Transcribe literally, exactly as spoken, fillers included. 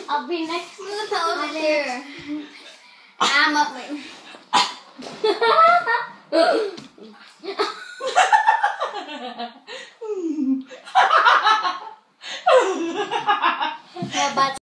I'll be next to the poster. I'm up.